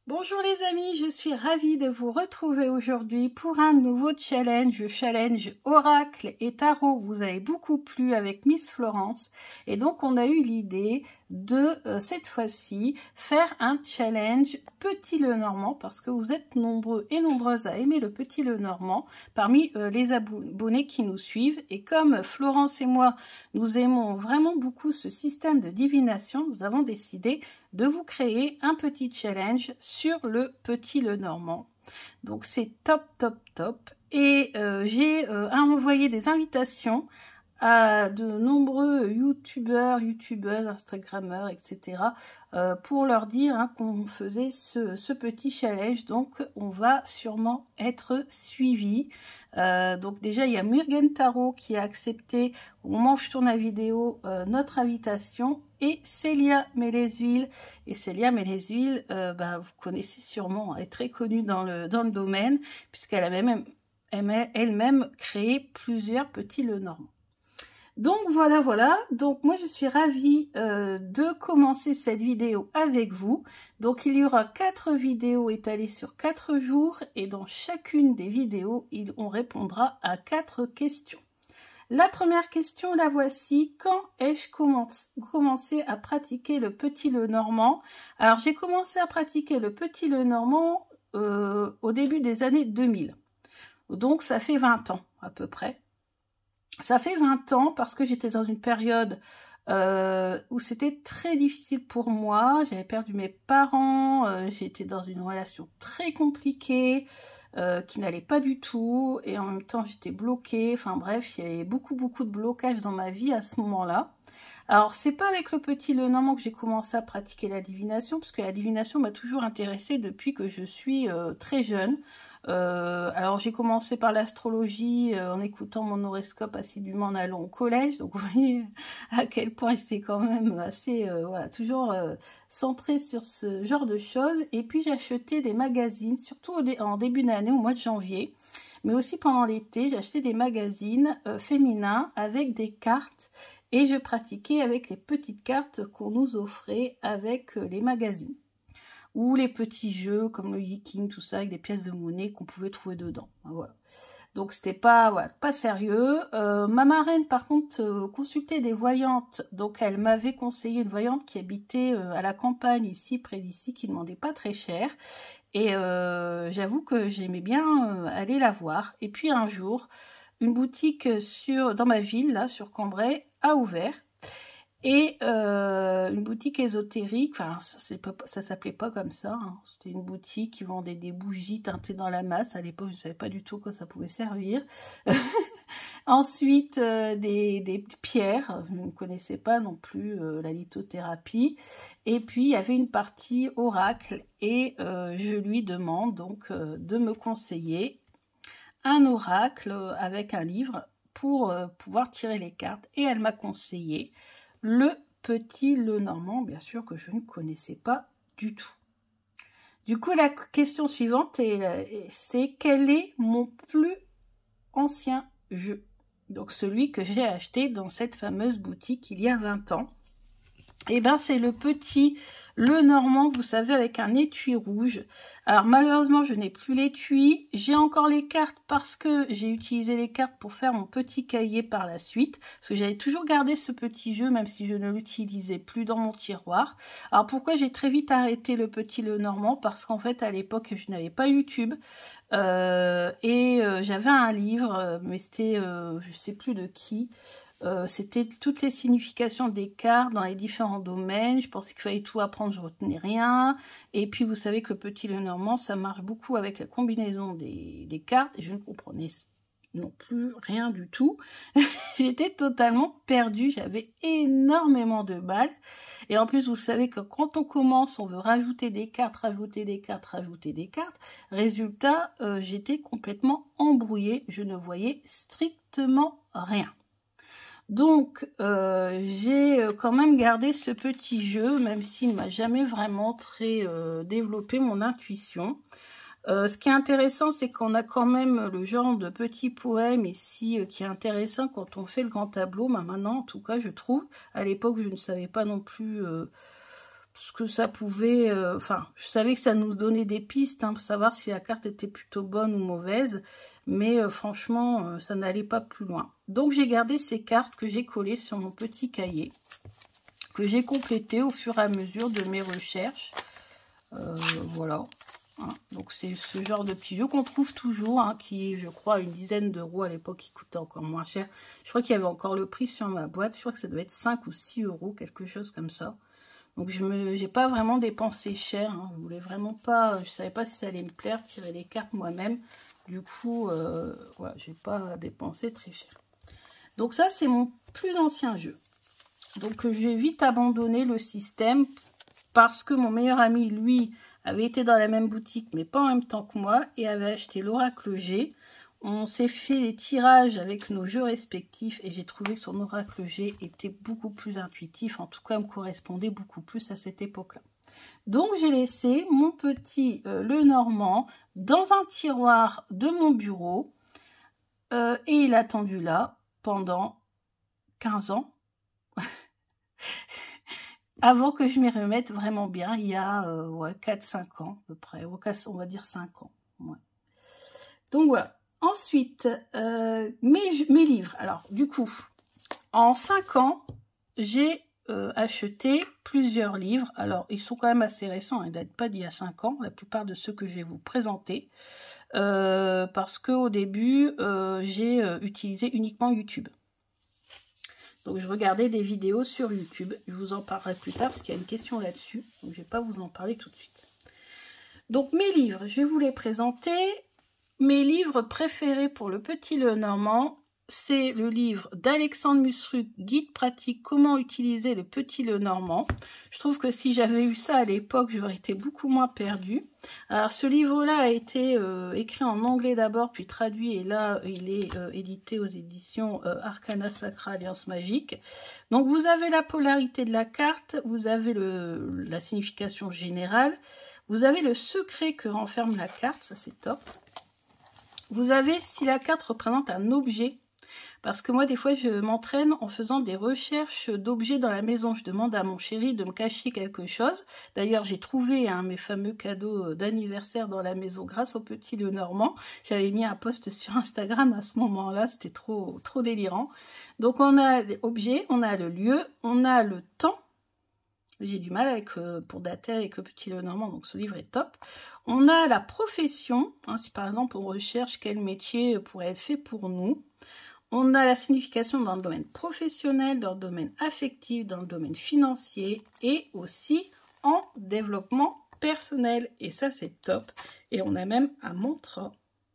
Bonjour les amis, je suis ravie de vous retrouver aujourd'hui pour un nouveau challenge. Je suis ravie de vous retrouver aujourd'hui pour un nouveau challenge Oracle et Tarot. Vous avez beaucoup plu avec Miss Florence et donc on a eu l'idée de cette fois-ci faire un challenge Petit Lenormand parce que vous êtes nombreux et nombreuses à aimer le Petit Lenormand parmi les abonnés qui nous suivent, et comme Florence et moi nous aimons vraiment beaucoup ce système de divination, nous avons décidé de vous créer un petit challenge sur le Petit Lenormand. Donc c'est top, top, top. Et j'ai envoyé des invitations à de nombreux youtubeuses, instagrammeurs, etc. Pour leur dire qu'on faisait ce petit challenge. Donc on va sûrement être suivis. Donc déjà il y a Mugen Tarot qui a accepté au moment où je tourne la vidéo notre invitation, et Célia Mélesville. Et Célia Mélesville, vous connaissez sûrement, elle est très connue dans le domaine puisqu'elle a elle-même créé plusieurs Petits Lenormand. Donc voilà, donc moi je suis ravie de commencer cette vidéo avec vous. Donc il y aura 4 vidéos étalées sur 4 jours, et dans chacune des vidéos on répondra à 4 questions. La première question, la voici: quand ai-je commencé à pratiquer le Petit Lenormand? Alors j'ai commencé à pratiquer le Petit Lenormand au début des années 2000, donc ça fait 20 ans à peu près. Ça fait 20 ans parce que j'étais dans une période où c'était très difficile pour moi. J'avais perdu mes parents, j'étais dans une relation très compliquée qui n'allait pas du tout, et en même temps j'étais bloquée. Enfin bref, il y avait beaucoup de blocages dans ma vie à ce moment-là. Alors c'est pas avec le Petit Lenormand que j'ai commencé à pratiquer la divination, puisque la divination m'a toujours intéressée depuis que je suis très jeune. Alors j'ai commencé par l'astrologie en écoutant mon horoscope assidûment en allant au collège, donc vous voyez à quel point j'étais quand même assez toujours centrée sur ce genre de choses. Et puis j'ai acheté des magazines, surtout en début d'année, au mois de janvier, mais aussi pendant l'été. J'ai acheté des magazines féminins avec des cartes, et je pratiquais avec les petites cartes qu'on nous offrait avec les magazines, ou les petits jeux comme le Yiking, tout ça, avec des pièces de monnaie qu'on pouvait trouver dedans. Voilà. Donc c'était pas sérieux. Ma marraine par contre consultait des voyantes, donc elle m'avait conseillé une voyante qui habitait à la campagne ici, près d'ici, qui ne demandait pas très cher. Et j'avoue que j'aimais bien aller la voir. Et puis un jour, une boutique dans ma ville, là, sur Cambrai, a ouvert. Et une boutique ésotérique, enfin ça s'appelait pas comme ça, c'était une boutique qui vendait des bougies teintées dans la masse. À l'époque je ne savais pas du tout quoi ça pouvait servir. Ensuite des pierres, je ne connaissais pas non plus la lithothérapie. Et puis il y avait une partie oracle, et je lui demande donc de me conseiller un oracle avec un livre pour pouvoir tirer les cartes, et elle m'a conseillé le Petit Lenormand, bien sûr, que je ne connaissais pas du tout. Du coup, la question suivante c'est: quel est mon plus ancien jeu? Donc celui que j'ai acheté dans cette fameuse boutique il y a 20 ans. Et ben c'est le Petit Lenormand, vous savez, avec un étui rouge. Alors malheureusement je n'ai plus l'étui, j'ai encore les cartes parce que j'ai utilisé les cartes pour faire mon petit cahier par la suite, parce que j'avais toujours gardé ce petit jeu même si je ne l'utilisais plus dans mon tiroir. Alors pourquoi j'ai très vite arrêté le Petit Lenormand? Parce qu'en fait à l'époque je n'avais pas YouTube, et j'avais un livre, mais c'était je sais plus de qui. C'était toutes les significations des cartes dans les différents domaines. Je pensais qu'il fallait tout apprendre, je retenais rien. Et puis vous savez que le Petit Lenormand, ça marche beaucoup avec la combinaison des cartes, et je ne comprenais non plus rien du tout. J'étais totalement perdue, j'avais énormément de mal. Et en plus, vous savez que quand on commence, on veut rajouter des cartes, rajouter des cartes, rajouter des cartes. Résultat, j'étais complètement embrouillée, je ne voyais strictement rien. Donc j'ai quand même gardé ce petit jeu, même s'il ne m'a jamais vraiment très développé mon intuition. Ce qui est intéressant, c'est qu'on a quand même le genre de petit poème ici qui est intéressant quand on fait le grand tableau. Maintenant, en tout cas, je trouve. À l'époque, je ne savais pas non plus ce que ça pouvait... Enfin, je savais que ça nous donnait des pistes hein, pour savoir si la carte était plutôt bonne ou mauvaise. Mais franchement, ça n'allait pas plus loin. Donc, j'ai gardé ces cartes que j'ai collées sur mon petit cahier. Que j'ai complété au fur et à mesure de mes recherches. Voilà. Hein. Donc, c'est ce genre de petit jeu qu'on trouve toujours, hein, qui, je crois, une dizaine d'euros à l'époque, qui coûtait encore moins cher. Je crois qu'il y avait encore le prix sur ma boîte. Je crois que ça devait être 5 ou 6 euros, quelque chose comme ça. Donc, je n'ai pas vraiment dépensé cher. Hein. Je voulais vraiment pas... Je savais pas si ça allait me plaire, tirer les cartes moi-même. Du coup, voilà, j'ai pas dépensé très cher. Donc, ça, c'est mon plus ancien jeu. Donc, j'ai vite abandonné le système parce que mon meilleur ami, lui, avait été dans la même boutique, mais pas en même temps que moi, et avait acheté l'Oracle G. On s'est fait des tirages avec nos jeux respectifs, et j'ai trouvé que son Oracle G était beaucoup plus intuitif, en tout cas, me correspondait beaucoup plus à cette époque-là. Donc, j'ai laissé mon petit Lenormand dans un tiroir de mon bureau, et il a attendu là pendant 15 ans. Avant que je m'y remette vraiment bien, il y a ouais, 4-5 ans à peu près, on va dire 5 ans. Ouais. Donc voilà. Ensuite, mes livres. Alors du coup, en 5 ans, j'ai acheté plusieurs livres. Alors ils sont quand même assez récents, ils ne datent pas d'il y a 5 ans, la plupart de ceux que je vais vous présenter. Parce qu'au début, j'ai utilisé uniquement YouTube. Donc, je regardais des vidéos sur YouTube. Je vous en parlerai plus tard parce qu'il y a une question là-dessus. Donc, je ne vais pas vous en parler tout de suite. Donc, mes livres, je vais vous les présenter. Mes livres préférés pour le petit Lenormand, c'est le livre d'Alexandre Musruc, Guide pratique comment utiliser le petit Lenormand. Je trouve que si j'avais eu ça à l'époque, j'aurais été beaucoup moins perdue. Alors, ce livre-là a été écrit en anglais d'abord, puis traduit, et là, il est édité aux éditions Arcana Sacra Alliance Magique. Donc, vous avez la polarité de la carte, vous avez la signification générale, vous avez le secret que renferme la carte, ça c'est top. Vous avez si la carte représente un objet, parce que moi, des fois, je m'entraîne en faisant des recherches d'objets dans la maison. Je demande à mon chéri de me cacher quelque chose. D'ailleurs, j'ai trouvé mes fameux cadeaux d'anniversaire dans la maison grâce au petit Lenormand. J'avais mis un post sur Instagram à ce moment-là. C'était trop délirant. Donc, on a l'objet, on a le lieu, on a le temps. J'ai du mal pour dater avec le petit Lenormand, donc ce livre est top. On a la profession. Hein, si par exemple, on recherche quel métier pourrait être fait pour nous. On a la signification dans le domaine professionnel, dans le domaine affectif, dans le domaine financier et aussi en développement personnel. Et ça, c'est top. Et on a même un mantra.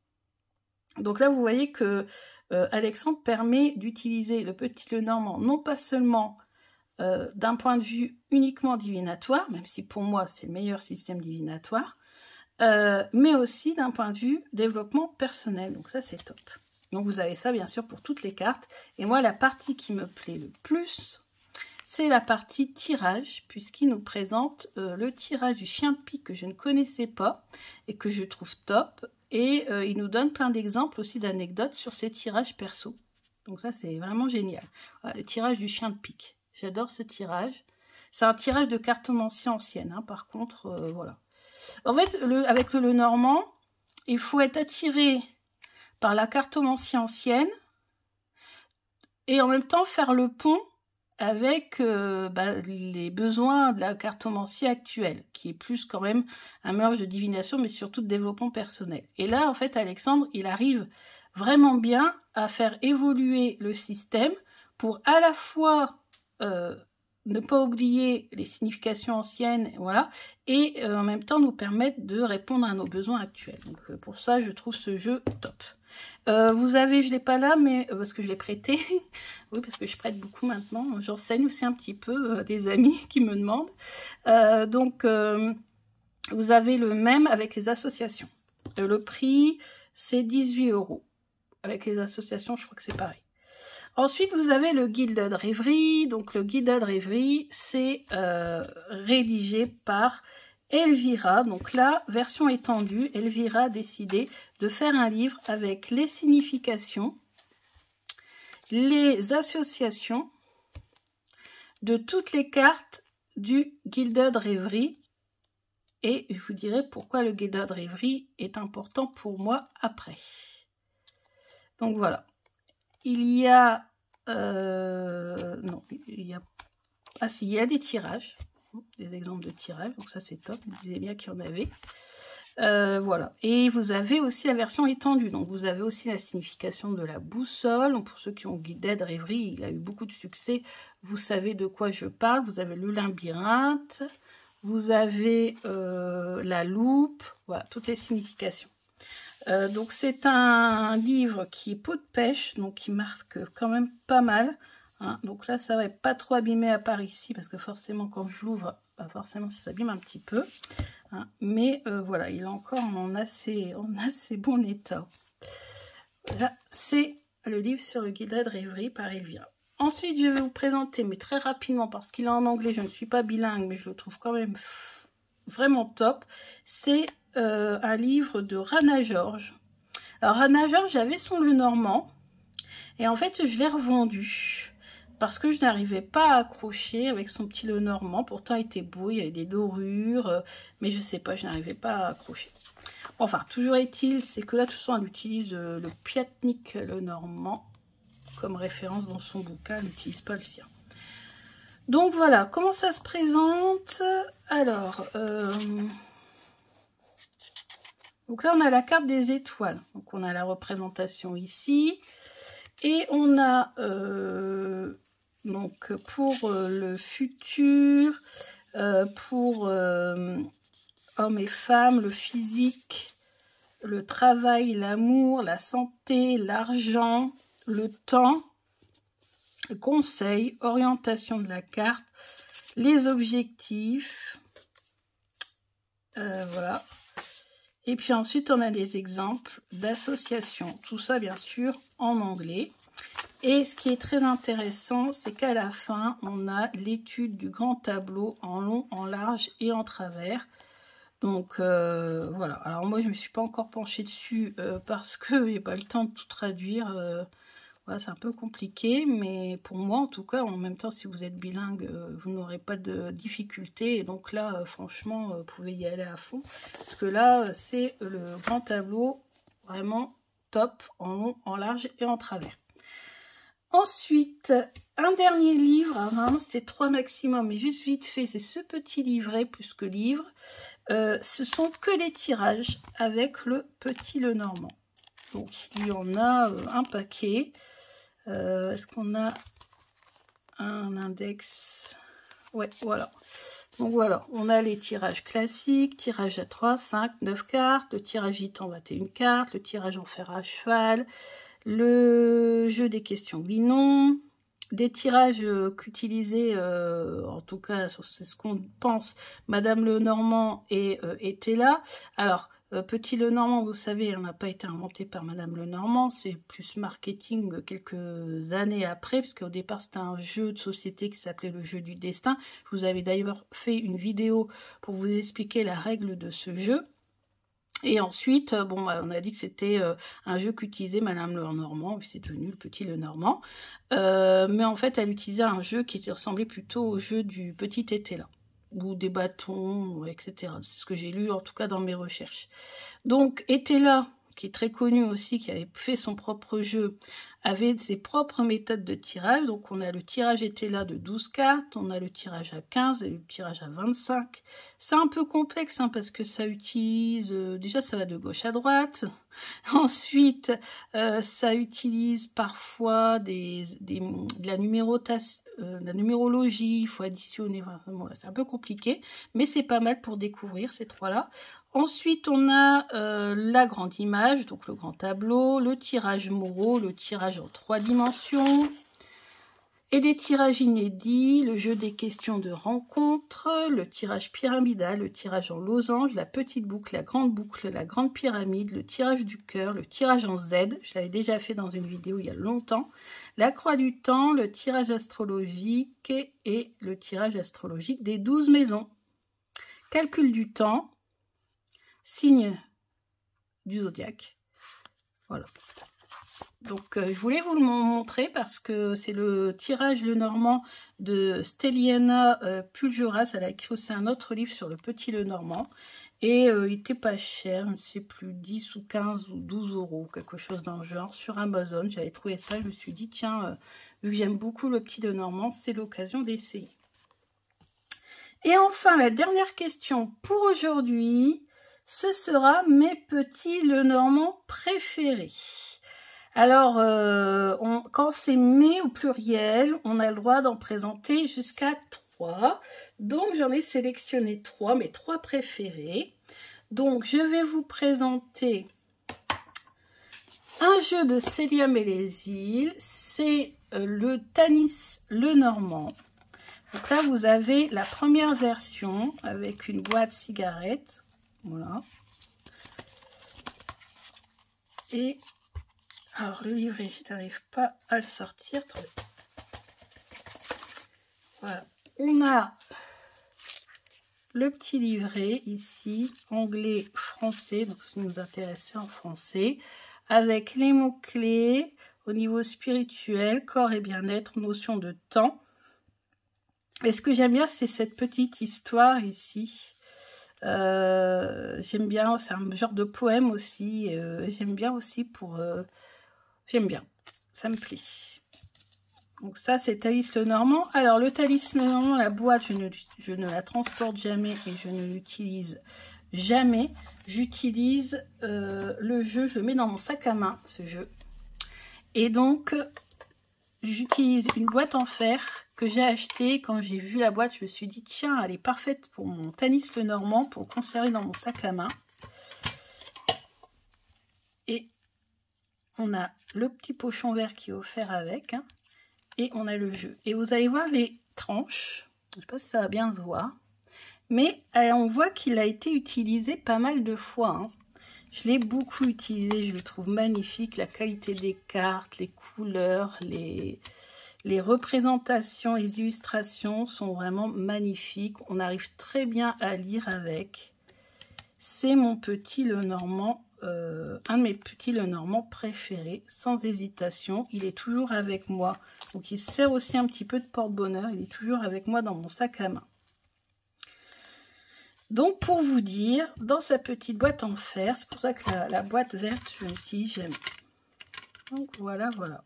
Donc là, vous voyez que Alexandre permet d'utiliser le petit Lenormand, non pas seulement d'un point de vue uniquement divinatoire, même si pour moi, c'est le meilleur système divinatoire, mais aussi d'un point de vue développement personnel. Donc ça, c'est top. Donc, vous avez ça, bien sûr, pour toutes les cartes. Et moi, la partie qui me plaît le plus, c'est la partie tirage, puisqu'il nous présente le tirage du chien de pique que je ne connaissais pas et que je trouve top. Et il nous donne plein d'exemples aussi d'anecdotes sur ces tirages perso. Donc ça, c'est vraiment génial. Voilà, le tirage du chien de pique. J'adore ce tirage. C'est un tirage de cartomancie ancienne, hein, par contre, voilà. En fait, avec le Lenormand, il faut être attiré par la cartomancie ancienne et en même temps faire le pont avec les besoins de la cartomancie actuelle, qui est plus quand même un mélange de divination, mais surtout de développement personnel. Et là, en fait, Alexandre, il arrive vraiment bien à faire évoluer le système pour à la fois ne pas oublier les significations anciennes, voilà, et en même temps nous permettre de répondre à nos besoins actuels. Donc pour ça, je trouve ce jeu top. Vous avez, je ne l'ai pas là, mais parce que je l'ai prêté. Oui, parce que je prête beaucoup maintenant. J'enseigne aussi un petit peu des amis qui me demandent. Donc, vous avez le même avec les associations. Le prix, c'est 18 €. Avec les associations, je crois que c'est pareil. Ensuite, vous avez le Gilded Rêverie. Donc, le Gilded Rêverie, c'est rédigé par Elvira. Donc là, version étendue, Elvira a décidé de faire un livre avec les significations, les associations de toutes les cartes du Gilded Rêverie. Et je vous dirai pourquoi le Gilded Rêverie est important pour moi après. Donc voilà. Il y a... non, il y a... Ah si, il y a des tirages. Des exemples de tirages. Donc ça, c'est top. Vous disiez bien qu'il y en avait. Voilà. Et vous avez aussi la version étendue. Donc vous avez aussi la signification de la boussole. Donc pour ceux qui ont Gilded Rêverie, il a eu beaucoup de succès. Vous savez de quoi je parle. Vous avez le labyrinthe. Vous avez la loupe. Voilà, toutes les significations. Donc c'est un livre qui est peau de pêche. Donc qui marque quand même pas mal. Hein. Donc là, ça va être pas trop abîmé à part ici. Parce que forcément, quand je l'ouvre, forcément, ça s'abîme un petit peu. Hein, mais voilà, il est encore en assez bon état. Là, c'est le livre sur le Gilded Rêverie par Elvira. Ensuite, je vais vous présenter, mais très rapidement, parce qu'il est en anglais, je ne suis pas bilingue, mais je le trouve quand même vraiment top. C'est un livre de Rana George. Alors, Rana George avait son Lenormand, et en fait, je l'ai revendu. Parce que je n'arrivais pas à accrocher avec son petit Lenormand. Pourtant, il était beau, il y avait des dorures. Mais je sais pas, je n'arrivais pas à accrocher. Enfin, toujours est-il, c'est que là, de toute façon, elle utilise le Piatnik Lenormand comme référence dans son bouquin. Elle n'utilise pas le sien. Donc voilà, comment ça se présente? Alors, donc là, on a la carte des étoiles. Donc, on a la représentation ici. Et on a... donc pour le futur, pour hommes et femmes, le physique, le travail, l'amour, la santé, l'argent, le temps, le conseil, orientation de la carte, les objectifs, voilà. Et puis ensuite on a des exemples d'associations, tout ça bien sûr en anglais. Et ce qui est très intéressant, c'est qu'à la fin, on a l'étude du grand tableau en long, en large et en travers. Donc voilà. Alors moi, je ne me suis pas encore penchée dessus parce que j'ai pas le temps de tout traduire. Voilà, c'est un peu compliqué, mais pour moi, en tout cas, en même temps, si vous êtes bilingue, vous n'aurez pas de difficultés. Et donc là, franchement, vous pouvez y aller à fond. Parce que là, c'est le grand tableau vraiment top, en long, en large et en travers. Ensuite, un dernier livre, vraiment c'était 3 maximum, mais juste vite fait, c'est ce petit livret plus que livre. Ce sont que les tirages avec le petit Lenormand. Donc il y en a un paquet. Est-ce qu'on a un index? Ouais, voilà. Donc voilà, on a les tirages classiques, tirage à 3, 5, 9 cartes, le tirage gitan 21 cartes, le tirage en fer à cheval, le jeu des questions oui-non, des tirages qu'utilisait, en tout cas, c'est ce qu'on pense, Madame Lenormand était là. Alors, Petit Lenormand, vous savez, on n'a pas été inventé par Madame Lenormand, c'est plus marketing quelques années après, puisque au départ, c'était un jeu de société qui s'appelait le jeu du destin. Je vous avais d'ailleurs fait une vidéo pour vous expliquer la règle de ce jeu. Et ensuite, bon, on a dit que c'était un jeu qu'utilisait Madame Lenormand, puis c'est devenu le Petit Lenormand. Mais en fait, elle utilisait un jeu qui ressemblait plutôt au jeu du Petit Étela, ou des bâtons, etc. C'est ce que j'ai lu, en tout cas, dans mes recherches. Donc, Étela, qui est très connu aussi, qui avait fait son propre jeu, avait ses propres méthodes de tirage. Donc, on a le tirage Étela de 12 cartes, on a le tirage à 15 et le tirage à 25. C'est un peu complexe, hein, parce que ça utilise... déjà, ça va de gauche à droite. Ensuite, ça utilise parfois de la numérotation, de la numérologie, il faut additionner. Enfin, bon, c'est un peu compliqué, mais c'est pas mal pour découvrir ces trois-là. Ensuite, on a la grande image, donc le grand tableau, le tirage Moreau, le tirage en 3 dimensions, et des tirages inédits, le jeu des questions de rencontre, le tirage pyramidal, le tirage en losange, la petite boucle, la grande pyramide, le tirage du cœur, le tirage en Z, je l'avais déjà fait dans une vidéo il y a longtemps, la croix du temps, le tirage astrologique et le tirage astrologique des 12 maisons, calcul du temps, signe du zodiaque. Voilà. Donc je voulais vous le montrer parce que c'est le tirage Lenormand de Stelliana Puljuras. Elle a écrit aussi un autre livre sur le petit Lenormand. Et il était pas cher, je ne sais plus, 10 ou 15 ou 12 euros, quelque chose dans le genre, sur Amazon. J'avais trouvé ça, je me suis dit, tiens, vu que j'aime beaucoup le petit Lenormand, c'est l'occasion d'essayer. Et enfin, la dernière question pour aujourd'hui, ce sera mes petits Lenormand préférés. Alors, quand c'est mes au pluriel, on a le droit d'en présenter jusqu'à 3. Donc, j'en ai sélectionné 3, mes 3 préférés. Donc, je vais vous présenter un jeu de Célia Mélésile. C'est le Tanis Lenormand. Donc là, vous avez la première version avec une boîte cigarette. Voilà. Et... alors, le livret, je n'arrive pas à le sortir. Voilà. On a le petit livret ici, anglais, français, donc ça nous intéressait en français, avec les mots-clés au niveau spirituel, corps et bien-être, notion de temps. Et ce que j'aime bien, c'est cette petite histoire ici. J'aime bien, c'est un genre de poème aussi. J'aime bien aussi pour... j'aime bien, ça me plaît. Donc ça, c'est Talis Lenormand. Alors, le Talis Lenormand, la boîte, je ne la transporte jamais et je ne l'utilise jamais. J'utilise le jeu, je le mets dans mon sac à main, ce jeu. Et donc, j'utilise une boîte en fer que j'ai achetée. Quand j'ai vu la boîte, je me suis dit, tiens, elle est parfaite pour mon Talis Lenormand, pour le conserver dans mon sac à main. Et on a le petit pochon vert qui est offert avec, hein. Et on a le jeu. Et vous allez voir les tranches. Je ne sais pas si ça va bien se voir. Mais on voit qu'il a été utilisé pas mal de fois, hein. Je l'ai beaucoup utilisé. Je le trouve magnifique. La qualité des cartes, les couleurs, les représentations, les illustrations sont vraiment magnifiques. On arrive très bien à lire avec. C'est mon petit Lenormand. Un de mes petits Lenormand préférés, sans hésitation. Il est toujours avec moi. Donc il sert aussi un petit peu de porte-bonheur. Il est toujours avec moi dans mon sac à main. Donc pour vous dire, dans sa petite boîte en fer, c'est pour ça que la boîte verte, je l'utilise jamais. Donc voilà, voilà.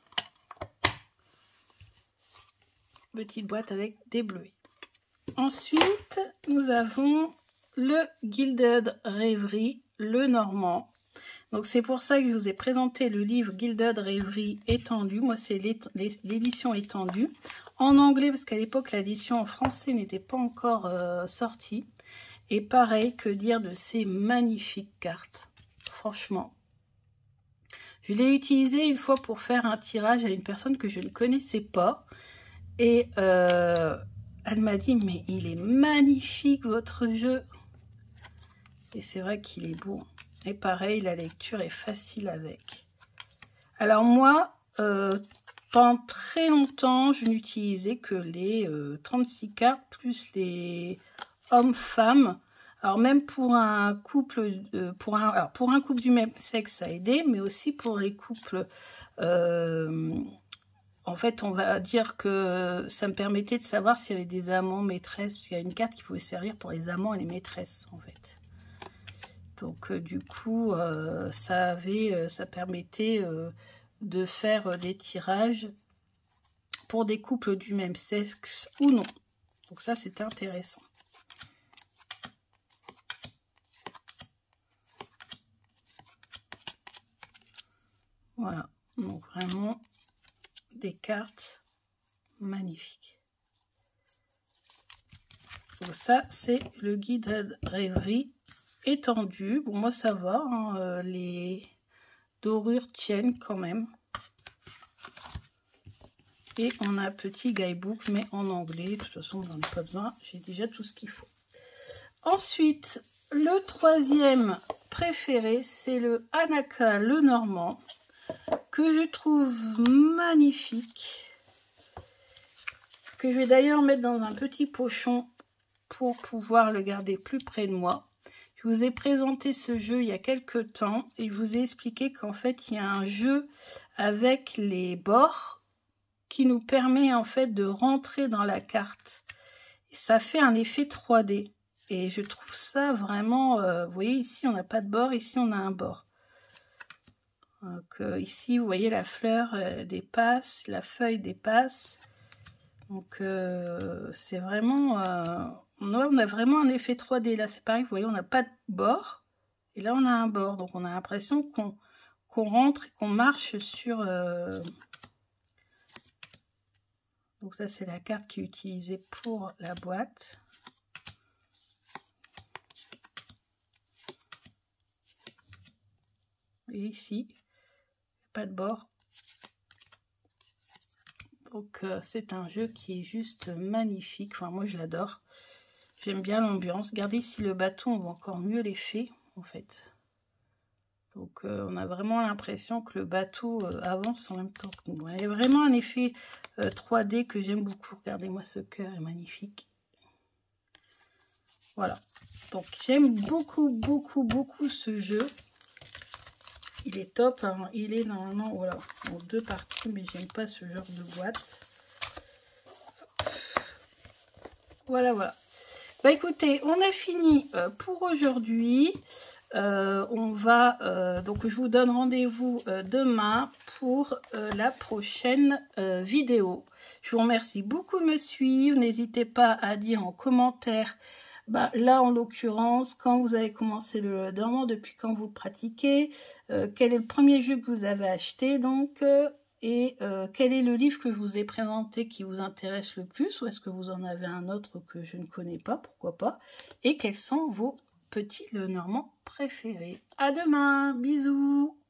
Petite boîte avec des bleuets. Ensuite, nous avons le Gilded Rêverie Lenormand. Donc c'est pour ça que je vous ai présenté le livre Gilded Rêverie étendu. Moi c'est l'édition étendue. En anglais parce qu'à l'époque l'édition en français n'était pas encore sortie. Et pareil, que dire de ces magnifiques cartes. Franchement. Je l'ai utilisé une fois pour faire un tirage à une personne que je ne connaissais pas. Et elle m'a dit, mais il est magnifique votre jeu. Et c'est vrai qu'il est beau. Et pareil, la lecture est facile avec. Alors moi, pendant très longtemps, je n'utilisais que les 36 cartes plus les hommes-femmes. Alors même pour un couple, pour un couple du même sexe, ça a aidé, mais aussi pour les couples. En fait, on va dire que ça me permettait de savoir s'il y avait des amants, maîtresses, parce qu'il y a une carte qui pouvait servir pour les amants et les maîtresses, en fait. Donc du coup, ça permettait de faire des tirages pour des couples du même sexe ou non. Donc ça, c'était intéressant. Voilà, donc vraiment des cartes magnifiques. Donc ça, c'est le Gilded Rêverie étendu. Bon, moi ça va, hein, les dorures tiennent quand même. Et on a un petit guidebook, mais en anglais. De toute façon, j'en ai pas besoin. J'ai déjà tout ce qu'il faut. Ensuite, le troisième préféré, c'est le Anaka Lenormand, que je trouve magnifique. Que je vais d'ailleurs mettre dans un petit pochon pour pouvoir le garder plus près de moi. Je Je vous ai présenté ce jeu il y a quelques temps et je vous ai expliqué qu'en fait il y a un jeu avec les bords qui nous permet en fait de rentrer dans la carte. Et ça fait un effet 3D et je trouve ça vraiment, vous voyez ici on n'a pas de bord, ici on a un bord. Donc ici vous voyez la fleur dépasse, la feuille dépasse. Donc c'est vraiment, on a vraiment un effet 3D. Là c'est pareil, vous voyez on n'a pas de bord et là on a un bord. Donc on a l'impression qu'on rentre et qu'on marche sur... Donc ça c'est la carte qui est utilisée pour la boîte. Et ici, pas de bord. Donc c'est un jeu qui est juste magnifique. Enfin moi je l'adore. J'aime bien l'ambiance. Regardez ici le bateau, on voit encore mieux l'effet en fait. Donc on a vraiment l'impression que le bateau avance en même temps que nous. Il y a vraiment un effet 3D que j'aime beaucoup. Regardez-moi, ce cœur est magnifique. Voilà. Donc j'aime beaucoup, beaucoup, beaucoup ce jeu. Il est top. Hein. Il est normalement voilà, en 2 parties, mais j'aime pas ce genre de boîte. Voilà, voilà. Bah écoutez, on a fini pour aujourd'hui. Donc je vous donne rendez-vous demain pour la prochaine vidéo. Je vous remercie beaucoup de me suivre. N'hésitez pas à dire en commentaire, là en l'occurrence, quand vous avez commencé le dormant, depuis quand vous le pratiquez, quel est le premier jeu que vous avez acheté, donc, et quel est le livre que je vous ai présenté qui vous intéresse le plus, ou est-ce que vous en avez un autre que je ne connais pas, pourquoi pas, et quels sont vos petits Lenormand préférés. À demain, bisous.